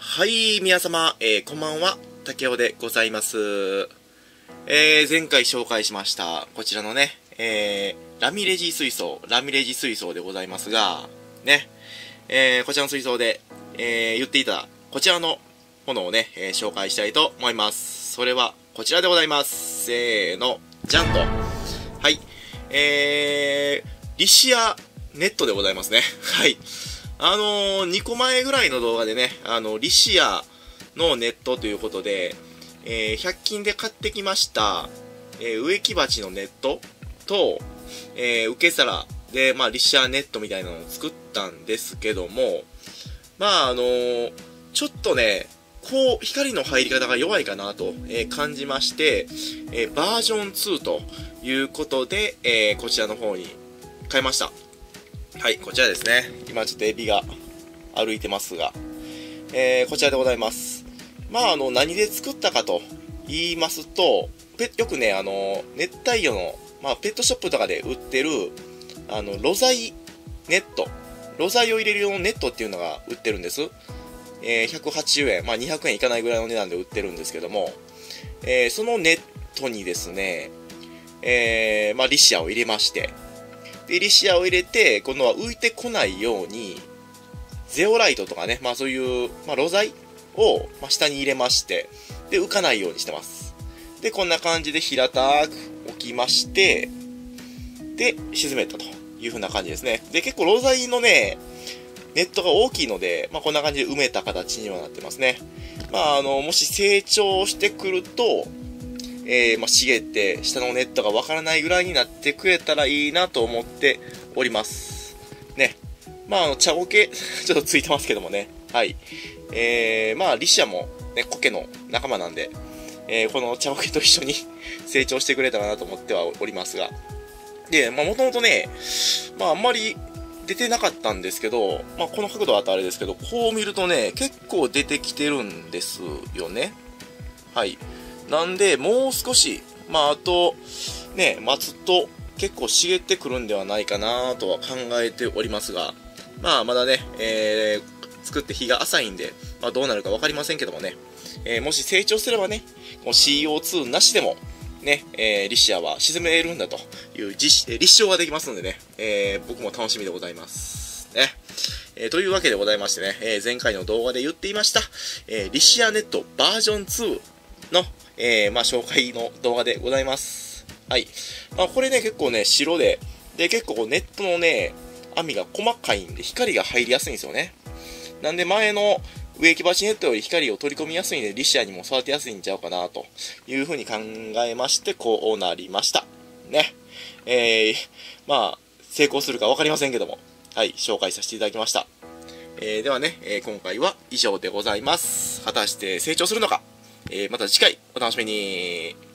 はい、皆様、こんばんは、竹雄でございます。前回紹介しました、こちらのね、ラミレジ水槽でございますが、ね、こちらの水槽で、言っていた、こちらのものをね、紹介したいと思います。それは、こちらでございます。せーの、じゃんと。はい、リシアネットでございますね。はい。2個前ぐらいの動画でね、リシアのネットということで、100均で買ってきました、植木鉢のネットと、受け皿で、リシアネットみたいなのを作ったんですけども、ちょっとね、光の入り方が弱いかなと、感じまして、バージョン2ということで、こちらの方に変えました。はい、こちらですね。今ちょっとエビが歩いてますが、こちらでございます。何で作ったかと言いますと、よくね、熱帯魚の、ペットショップとかで売ってる、ろ材ネット、ろ材を入れる用のネットっていうのが売ってるんです。180円、200円いかないぐらいの値段で売ってるんですけども、そのネットにですね、リシアを入れまして、で、リシアを入れて、今度は浮いてこないように、ゼオライトとかね、そういう、ろ材を、下に入れまして、で、浮かないようにしてます。で、こんな感じで平たく置きまして、で、沈めたという風な感じですね。で、結構ろ材のね、ネットが大きいので、こんな感じで埋めた形にはなってますね。もし成長してくると、茂って下のネットがわからないぐらいになってくれたらいいなと思っております。ね。茶桶、ちょっとついてますけどもね。はい。リシアもね、苔の仲間なんで、この茶桶と一緒に成長してくれたらなと思ってはおりますが。で、もともとね、あんまり出てなかったんですけど、この角度だとあれですけど、こう見るとね、結構出てきてるんですよね。はい。なんで、もう少し、あと、ね、待つと結構茂ってくるんではないかなとは考えておりますが、まだね、作って日が浅いんで、どうなるかわかりませんけどもね、もし成長すればね、この CO2 なしでも、ね、リシアは沈めるんだという立証ができますのでね、僕も楽しみでございます。ね。というわけでございましてね、前回の動画で言っていました、リシアネットバージョン2の、紹介の動画でございます。はい。これね、結構ね、白で、結構ネットのね、網が細かいんで、光が入りやすいんですよね。なんで、前の植木鉢ネットより光を取り込みやすいんで、リシアにも育てやすいんちゃうかな、というふうに考えまして、こうなりました。ね。成功するかわかりませんけども、はい、紹介させていただきました。ではね、今回は以上でございます。果たして成長するのか、また次回お楽しみに。